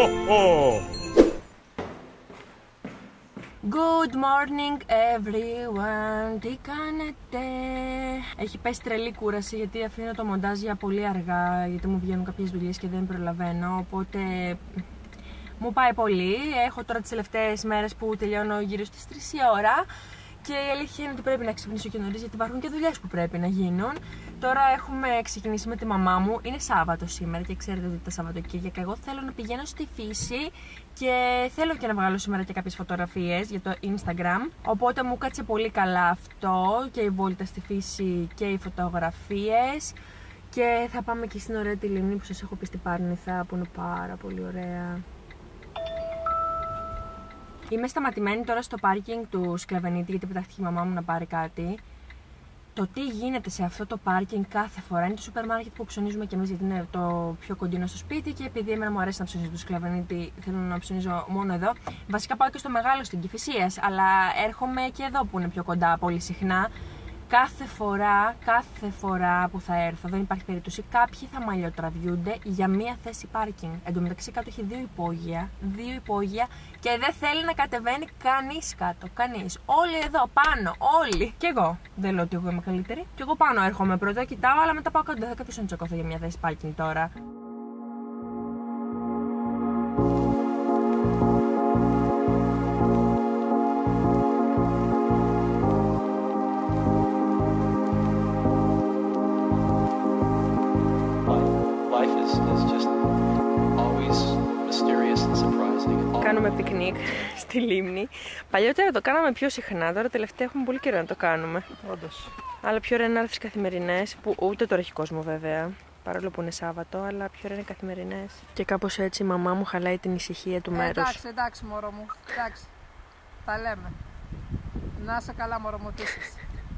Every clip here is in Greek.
Good morning everyone, τι κάνετε? Έχει πέσει τρελή κούραση γιατί αφήνω το μοντάζ για πολύ αργά, γιατί μου βγαίνουν κάποιες δουλειές και δεν προλαβαίνω, οπότε μου πάει πολύ. Έχω τώρα τις τελευταίες μέρες που τελειώνω γύρω στις 3 η ώρα και η αλήθεια είναι ότι πρέπει να ξυπνήσω και νωρίς γιατί υπάρχουν και δουλειές που πρέπει να γίνουν. Τώρα έχουμε ξεκινήσει με τη μαμά μου. Είναι Σάββατο σήμερα και ξέρετε ότι τα Σαββατοκύριακα εγώ θέλω να πηγαίνω στη φύση και θέλω και να βγάλω σήμερα και κάποιες φωτογραφίες για το Instagram. Οπότε μου κάτσε πολύ καλά αυτό, και η βόλτα στη φύση και οι φωτογραφίες. Και θα πάμε και στην ωραία τη λίμνη που σας έχω πει στην Πάρνηθα, που είναι πάρα πολύ ωραία. Είμαι σταματημένη τώρα στο πάρκινγκ του Σκλαβενίτη γιατί πετάχτηκε η μαμά μου να πάρει κάτι. Το τι γίνεται σε αυτό το πάρκινγκ κάθε φορά είναι το σούπερ μάρκετ που ψωνίζουμε κι εμείς, γιατί είναι το πιο κοντινό στο σπίτι και επειδή εμένα μου αρέσει να ψωνίζω στο Σκλαβενίτη, θέλω να ψωνίζω μόνο εδώ. Βασικά πάω και στο μεγάλο στην Κηφισίας, αλλά έρχομαι και εδώ που είναι πιο κοντά πολύ συχνά. Κάθε φορά που θα έρθω, δεν υπάρχει περίπτωση, κάποιοι θα μαλλιοτραβιούνται για μία θέση πάρκινγκ. Εν τω μεταξύ κάτω έχει δύο υπόγεια και δεν θέλει να κατεβαίνει κανείς κάτω, κανείς. Όλοι εδώ πάνω, όλοι. Και εγώ, δεν λέω ότι εγώ είμαι καλύτερη. Και εγώ πάνω έρχομαι πρώτα, κοιτάω, αλλά μετά πάω κάτω. Δεν θα καθίσω να τσακωθώ για μία θέση πάρκινγκ τώρα. Κάνουμε πικνίκ στη λίμνη. Παλιότερα το κάναμε πιο συχνά, τώρα τελευταία έχουμε πολύ καιρό να το κάνουμε. Όντως. Αλλά πιο ωραία να έρθεις καθημερινές, που ούτε τώρα έχει κόσμο βέβαια, παρόλο που είναι Σάββατο, αλλά πιο ωραία είναι καθημερινές. Και κάπως έτσι η μαμά μου χαλάει την ησυχία του μέρους. Εντάξει μωρό μου, εντάξει. Τα λέμε. Να είσαι καλά μωρό μου, τι είσαι.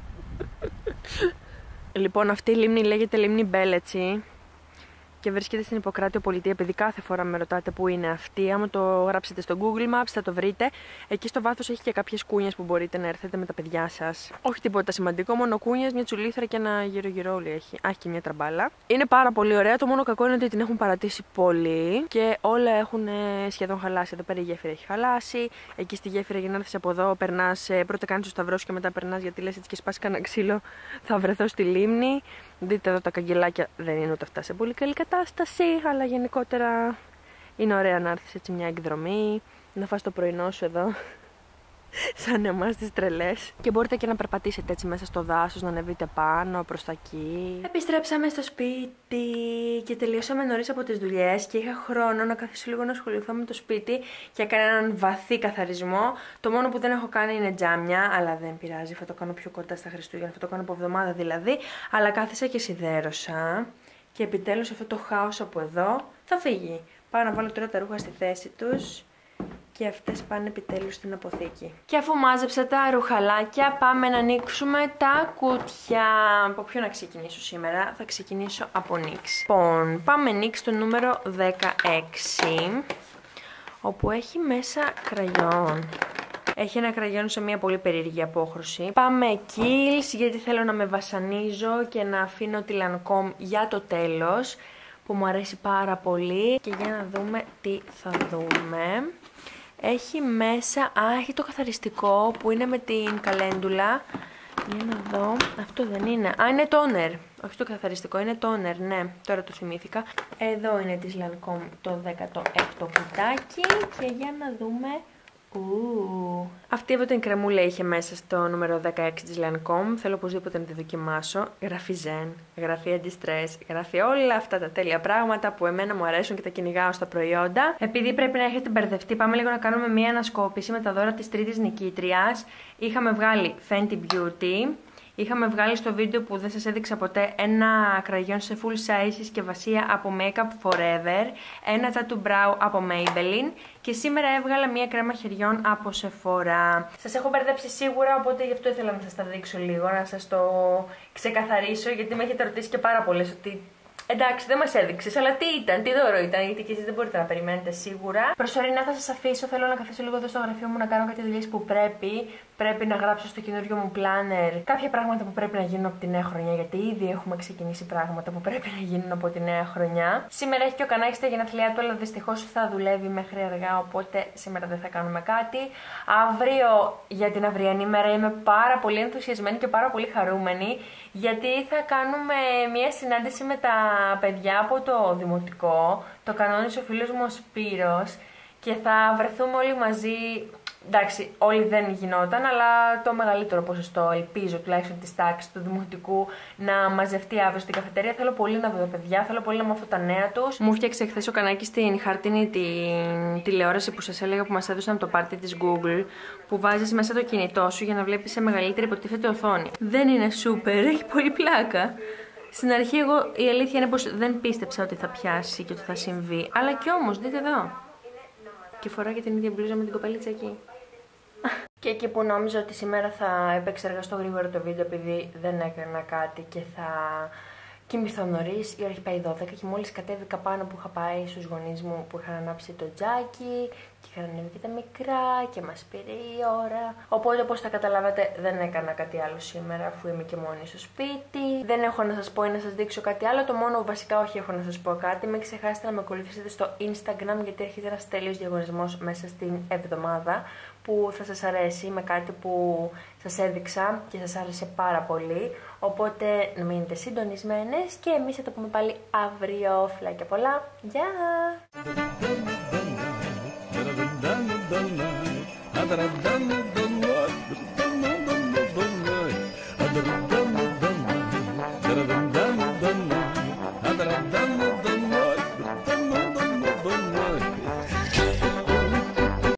Λοιπόν, αυτή η λίμνη λέγεται λίμνη Μπέλετσι και βρίσκεται στην Ιπποκράτειο Πολιτεία. Επειδή κάθε φορά με ρωτάτε πού είναι αυτή, άμα το γράψετε στο Google Maps θα το βρείτε. Εκεί στο βάθος έχει και κάποιες κούνιες που μπορείτε να έρθετε με τα παιδιά σας. Όχι τίποτα σημαντικό, μόνο κούνιες, μια τσουλήθρα και ένα γύρω-γύρω έχει. Έχει και μια τραμπάλα. Είναι πάρα πολύ ωραία. Το μόνο κακό είναι ότι την έχουν παρατήσει πολύ και όλα έχουν σχεδόν χαλάσει. Εδώ πέρα η γέφυρα έχει χαλάσει. Εκεί στη γέφυρα για να έρθεις από εδώ, περνάς, πρώτα κάνεις το σταυρό και μετά περνάς, γιατί λες έτσι και σπάσει κανένα ξύλο, θα βρεθώ στη λίμνη. Δείτε εδώ τα καγκελάκια, δεν είναι ούτε αυτά σε πολύ καλή κατάσταση, αλλά γενικότερα είναι ωραία να έρθεις έτσι μια εκδρομή, να φας το πρωινό σου εδώ, σαν εμάς τις τρελές. Και μπορείτε και να περπατήσετε έτσι μέσα στο δάσος, να ανεβείτε πάνω, προς τα εκεί. Επιστρέψαμε στο σπίτι και τελειώσαμε νωρίς από τις δουλειές και είχα χρόνο να καθίσω λίγο να ασχοληθώ με το σπίτι και έκανα έναν βαθύ καθαρισμό. Το μόνο που δεν έχω κάνει είναι τζάμια, αλλά δεν πειράζει, θα το κάνω πιο κοντά στα Χριστούγεννα, θα το κάνω από εβδομάδα δηλαδή. Αλλά κάθισα και σιδέρωσα και επιτέλους αυτό το χάος από εδώ θα φύγει. Πάω να βάλω τώρα τα ρούχα στη θέση τους και αυτές πάνε επιτέλους στην αποθήκη. Και αφού μάζεψα τα ρουχαλάκια, πάμε να ανοίξουμε τα κουτιά. Από ποιο να ξεκινήσω σήμερα? Θα ξεκινήσω από Νίξ. Λοιπόν, πάμε Νίξ το νούμερο 16, όπου έχει μέσα κραγιόν. Έχει ένα κραγιόν σε μια πολύ περίεργη απόχρωση. Πάμε Kiehl's, γιατί θέλω να με βασανίζω και να αφήνω τη Lancome για το τέλος, που μου αρέσει πάρα πολύ. Και για να δούμε τι θα δούμε. Έχει μέσα, έχει το καθαριστικό που είναι με την καλέντουλα. Για να δω, αυτό δεν είναι. Είναι τόνερ. Όχι το καθαριστικό, είναι τόνερ, ναι, τώρα το θυμήθηκα. Εδώ είναι της Lancome το 16ο κουτάκι και για να δούμε. Αυτή εδώ την κρεμούλα είχε μέσα στο νούμερο 16 της Lancome. Θέλω οπωσδήποτε να τη δοκιμάσω. Γράφει Zen, γράφει anti-stress, γράφει όλα αυτά τα τέλεια πράγματα που εμένα μου αρέσουν και τα κυνηγάω στα προϊόντα. Επειδή πρέπει να έχετε μπερδευτεί, πάμε λίγο να κάνουμε μια ανασκόπηση με τα δώρα της τρίτης νικήτριας. Είχαμε βγάλει Fenty Beauty. Είχαμε βγάλει στο βίντεο που δεν σας έδειξα ποτέ ένα κραγιόν σε full size συσκευασία από Makeup Forever, ένα tattoo brow από Maybelline και σήμερα έβγαλα μία κρέμα χεριών από Sephora. Σας έχω μπερδέψει σίγουρα, οπότε γι' αυτό ήθελα να σας τα δείξω λίγο, να σας το ξεκαθαρίσω, γιατί με έχετε ρωτήσει και πάρα πολλές ότι εντάξει, δεν μας έδειξες, αλλά τι ήταν, τι δώρο ήταν, γιατί και εσείς δεν μπορείτε να περιμένετε σίγουρα. Προσωρινά θα σας αφήσω, θέλω να καθίσω λίγο εδώ στο γραφείο μου να κάνω κάτι δουλειές που πρέπει, πρέπει να γράψω στο καινούριο μου planner κάποια πράγματα που πρέπει να γίνουν από τη νέα χρονιά, γιατί ήδη έχουμε ξεκινήσει πράγματα που πρέπει να γίνουν από τη νέα χρονιά. Σήμερα έχει και ο Κανάκης τα γενέθλιά του, αλλά δυστυχώς θα δουλεύει μέχρι αργά, οπότε σήμερα δεν θα κάνουμε κάτι. Αύριο, για την αυριανή μέρα, είμαι πάρα πολύ ενθουσιασμένη και πάρα πολύ χαρούμενη, γιατί θα κάνουμε μια συνάντηση με τα παιδιά από το δημοτικό. Το κανόνισε ο φίλος μου ο Σπύρος και θα βρεθούμε όλοι μαζί. Εντάξει, όλοι δεν γινόταν, αλλά το μεγαλύτερο ποσοστό, ελπίζω τουλάχιστον της τάξης του δημοτικού, να μαζευτεί αύριο στην καφετέρια. Θέλω πολύ να δω τα παιδιά, θέλω πολύ να μάθω τα νέα τους. Μου φτιάξε χθες ο Κανάκης την χαρτίνη την τηλεόραση που σας έλεγα που μας έδωσαν από το πάρτι της Google, που βάζεις μέσα το κινητό σου για να βλέπεις σε μεγαλύτερη υποτίθεται οθόνη. Δεν είναι σούπερ, έχει πολύ πλάκα. Στην αρχή, εγώ η αλήθεια είναι πως δεν πίστεψα ότι θα πιάσει και ότι θα συμβεί, αλλά κι όμως, δείτε εδώ. Και φοράω και την ίδια μπλούζα με την κοπελίτσα εκεί. Και εκεί που νόμιζα ότι σήμερα θα επεξεργαστώ γρήγορα το βίντεο επειδή δεν έκανα κάτι και θα κοιμηθώ νωρίς, η ώρα έχει πάει 12 και μόλις κατέβηκα πάνω που είχα πάει στους γονείς μου που είχαν ανάψει το τζάκι και είχαν ανέβει και τα μικρά και μας πήρε η ώρα. Οπότε, όπως θα καταλάβατε, δεν έκανα κάτι άλλο σήμερα αφού είμαι και μόνη στο σπίτι. Δεν έχω να σας πω ή να σας δείξω κάτι άλλο. Το μόνο βασικά, όχι έχω να σας πω κάτι. Μην ξεχάσετε να με ακολουθήσετε στο Instagram, γιατί έρχεται ένας τέλειος διαγωνισμός μέσα στην εβδομάδα που θα σας αρέσει, με κάτι που σας έδειξα και σας άρεσε πάρα πολύ. Οπότε να μείνετε συντονισμένες και εμείς θα το πούμε πάλι αύριο. Φιλάκια πολλά. Γεια! Yeah.